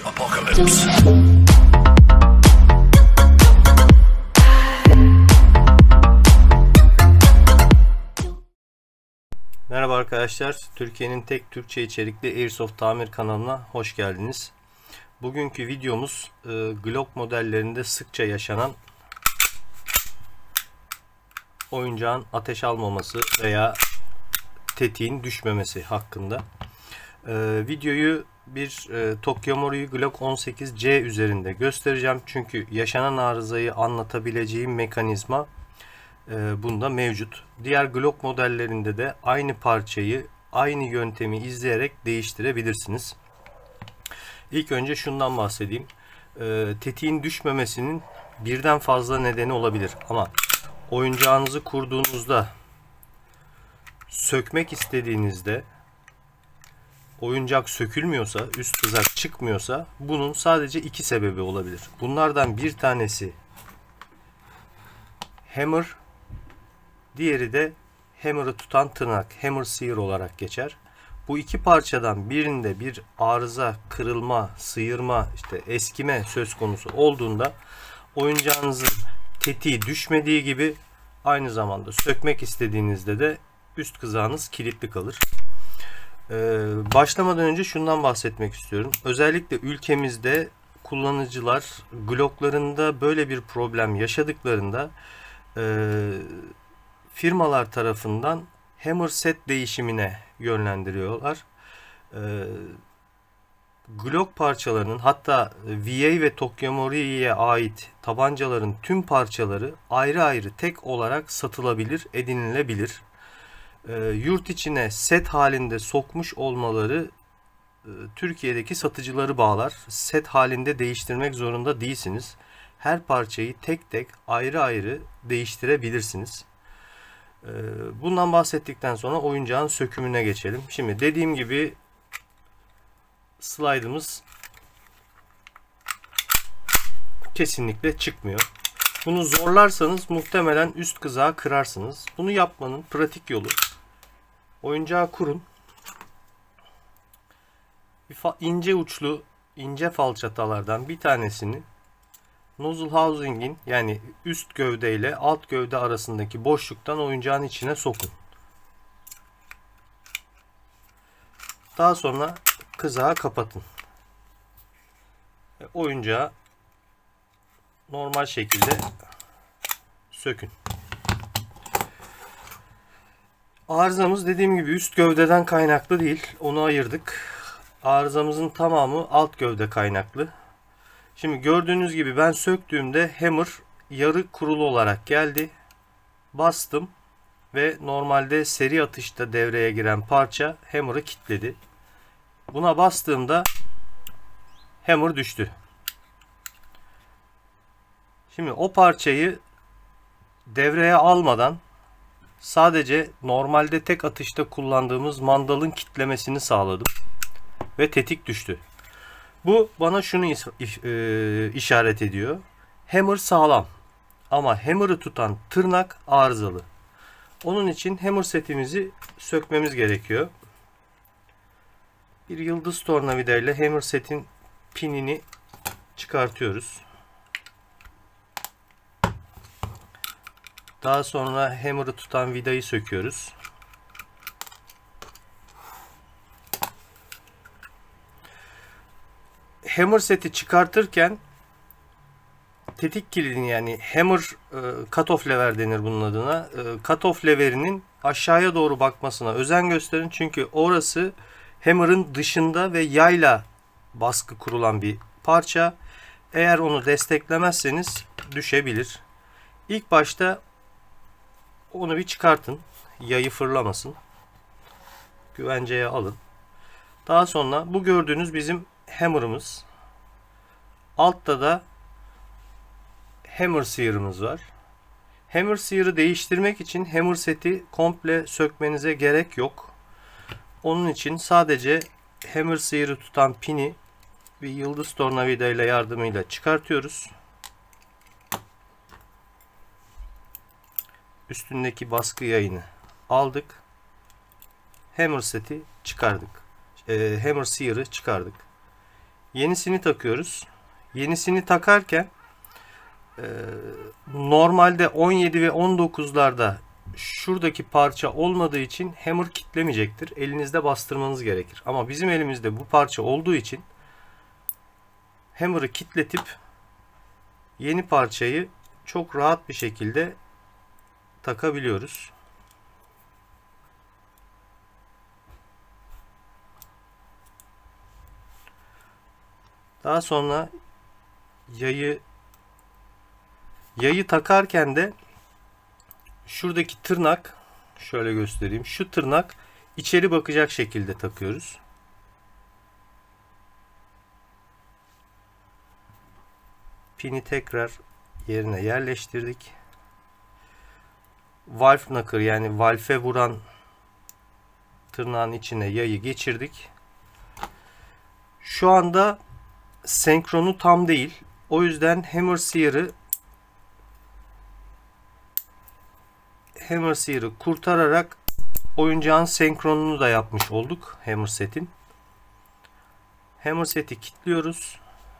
Apocalypse. Merhaba arkadaşlar, Türkiye'nin tek Türkçe içerikli Airsoft tamir kanalına hoş geldiniz. Bugünkü videomuz Glock modellerinde sıkça yaşanan oyuncağın ateş almaması veya tetiğin düşmemesi hakkında. Videoyu bir Tokyomori Glock 18C üzerinde göstereceğim. Çünkü yaşanan arızayı anlatabileceğim mekanizma bunda mevcut. Diğer Glock modellerinde de aynı parçayı, aynı yöntemi izleyerek değiştirebilirsiniz. İlk önce şundan bahsedeyim. Tetiğin düşmemesinin birden fazla nedeni olabilir. Ama oyuncağınızı kurduğunuzda, sökmek istediğinizde oyuncak sökülmüyorsa, üst kızak çıkmıyorsa bunun sadece iki sebebi olabilir. Bunlardan bir tanesi hammer, diğeri de hammer'ı tutan tırnak, hammer sear olarak geçer. Bu iki parçadan birinde bir arıza, kırılma, sıyırma, işte eskime söz konusu olduğunda oyuncağınızın tetiği düşmediği gibi aynı zamanda sökmek istediğinizde de üst kızağınız kilitli kalır. Başlamadan önce şundan bahsetmek istiyorum. Özellikle ülkemizde kullanıcılar Glock'larında böyle bir problem yaşadıklarında firmalar tarafından hammer set değişimine yönlendiriyorlar. Glock parçalarının, hatta VA ve Tokyomori'ye ait tabancaların tüm parçaları ayrı ayrı tek olarak satılabilir, edinilebilir. Yurt içine set halinde sokmuş olmaları Türkiye'deki satıcıları bağlar. Set halinde değiştirmek zorunda değilsiniz. Her parçayı tek tek ayrı ayrı değiştirebilirsiniz. Bundan bahsettikten sonra oyuncağın sökümüne geçelim. Şimdi dediğim gibi slide'ımız kesinlikle çıkmıyor. Bunu zorlarsanız muhtemelen üst kızağı kırarsınız. Bunu yapmanın pratik yolu: oyuncağı kurun. İnce uçlu, ince falçatalardan bir tanesini nozzle housing'in, yani üst gövde ile alt gövde arasındaki boşluktan oyuncağın içine sokun. Daha sonra kızağı kapatın. Oyuncağı normal şekilde sökün. Arızamız dediğim gibi üst gövdeden kaynaklı değil. Onu ayırdık. Arızamızın tamamı alt gövde kaynaklı. Şimdi gördüğünüz gibi ben söktüğümde hammer yarı kurulu olarak geldi. Bastım ve normalde seri atışta devreye giren parça hammer'ı kilitledi. Buna bastığımda hammer düştü. Şimdi o parçayı devreye almadan sadece normalde tek atışta kullandığımız mandalın kitlemesini sağladım ve tetik düştü. Bu bana şunu işaret ediyor: hammer sağlam ama hammer'ı tutan tırnak arızalı. Onun için hammer setimizi sökmemiz gerekiyor. Bir yıldız tornavida ile hammer setin pinini çıkartıyoruz. Daha sonra hammer'ı tutan vidayı söküyoruz. Hammer seti çıkartırken tetik kilidini, yani hammer cutoff lever denir bunun adına, cutoff leverinin aşağıya doğru bakmasına özen gösterin. Çünkü orası hammer'ın dışında ve yayla baskı kurulan bir parça. Eğer onu desteklemezseniz düşebilir. İlk başta onu bir çıkartın. Yayı fırlamasın. Güvenceye alın. Daha sonra bu gördüğünüz bizim hammer'ımız. Altta da hammer sear'ımız var. Hammer sear'ı değiştirmek için hammer seti komple sökmenize gerek yok. Onun için sadece hammer sear'ı tutan pini bir yıldız tornavida ile yardımıyla çıkartıyoruz. Üstündeki baskı yayını aldık. Hammer seti çıkardık. Hammer sear'ı çıkardık. Yenisini takıyoruz. Yenisini takarken normalde 17 ve 19'larda şuradaki parça olmadığı için hammer kitlemeyecektir. Elinizde bastırmanız gerekir. Ama bizim elimizde bu parça olduğu için hammer'ı kitletip yeni parçayı çok rahat bir şekilde takabiliyoruz. Daha sonra yayı takarken de şuradaki tırnak, şöyle göstereyim. Şu tırnak içeri bakacak şekilde takıyoruz. Pini tekrar yerine yerleştirdik. Valve knocker, yani valve vuran tırnağın içine yayı geçirdik. Şu anda senkronu tam değil. O yüzden hammer sear'ı kurtararak oyuncağın senkronunu da yapmış olduk hammer setin. Hammer seti kilitliyoruz.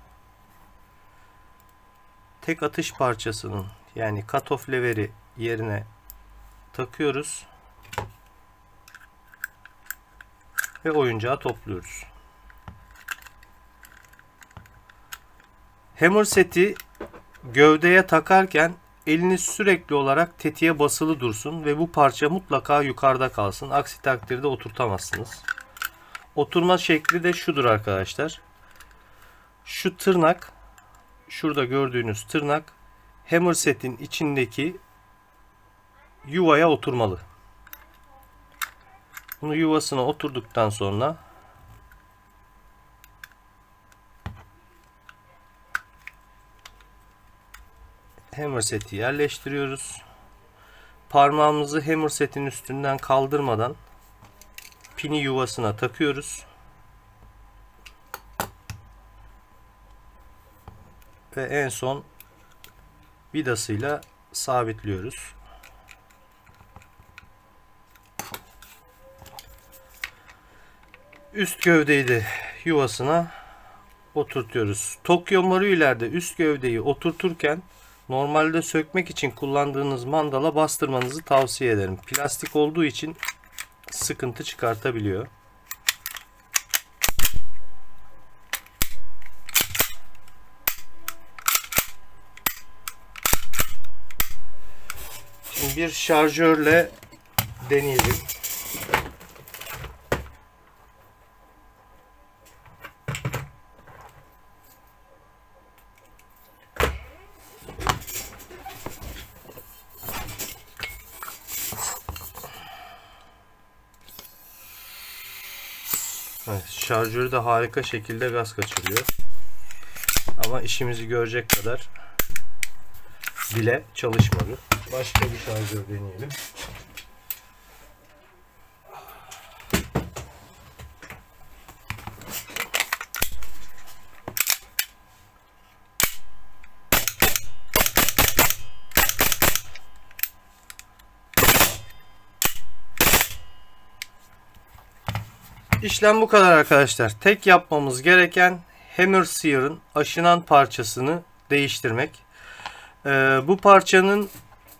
Tek atış parçasının, yani cutoff lever'i yerine takıyoruz ve oyuncağı topluyoruz. Hammer seti gövdeye takarken eliniz sürekli olarak tetiğe basılı dursun ve bu parça mutlaka yukarıda kalsın. Aksi takdirde oturtamazsınız. Oturma şekli de şudur arkadaşlar. Şu tırnak, şurada gördüğünüz tırnak hammer setin içindeki yuvaya oturmalı. Bunu yuvasına oturduktan sonra hammer seti yerleştiriyoruz. Parmağımızı hammer setin üstünden kaldırmadan pini yuvasına takıyoruz. Ve en son vidasıyla sabitliyoruz. Üst gövdeyi de yuvasına oturtuyoruz. Tokyo Maruyu'lerde üst gövdeyi oturturken normalde sökmek için kullandığınız mandala bastırmanızı tavsiye ederim. Plastik olduğu için sıkıntı çıkartabiliyor. Şimdi bir şarjörle deneyelim. Evet, şarjörü de harika şekilde gaz kaçırıyor. Ama işimizi görecek kadar bile çalışmadı. Başka bir şarjör deneyelim. İşlem bu kadar arkadaşlar. Tek yapmamız gereken hammer sear'ın aşınan parçasını değiştirmek. Bu parçanın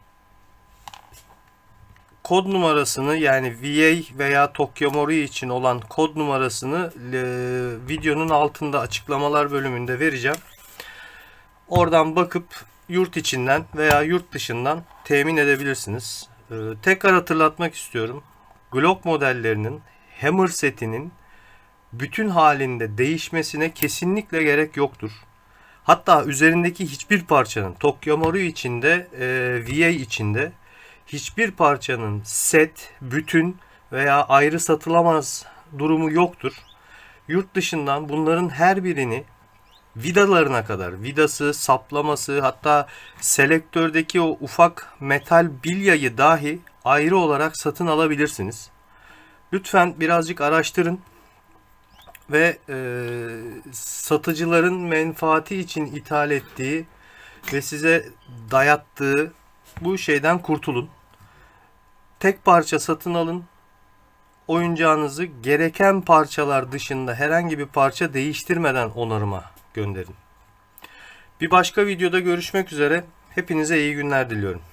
kod numarasını, yani VA veya Tokyo Marui için olan kod numarasını videonun altında açıklamalar bölümünde vereceğim. Oradan bakıp yurt içinden veya yurt dışından temin edebilirsiniz. Tekrar hatırlatmak istiyorum. Glock modellerinin hammer setinin bütün halinde değişmesine kesinlikle gerek yoktur. Hatta üzerindeki hiçbir parçanın, Tokyo Marui içinde, VA içinde hiçbir parçanın set, bütün veya ayrı satılamaz durumu yoktur. Yurt dışından bunların her birini vidalarına kadar, vidası, saplaması, hatta selektördeki o ufak metal bilyayı dahi ayrı olarak satın alabilirsiniz. Lütfen birazcık araştırın ve satıcıların menfaati için ithal ettiği ve size dayattığı bu şeyden kurtulun. Tek parça satın alın. oyuncağınızı gereken parçalar dışında herhangi bir parça değiştirmeden onarıma gönderin. Bir başka videoda görüşmek üzere. Hepinize iyi günler diliyorum.